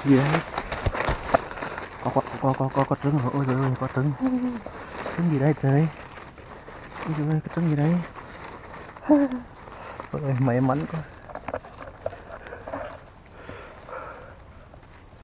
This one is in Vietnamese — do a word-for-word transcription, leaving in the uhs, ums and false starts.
gì đấy? Có có có có có có trứng rồi, ôi trời ơi có trứng. Trứng gì đây trời? Ôi trời ơi có trứng gì đây? Ôi may mắn quá.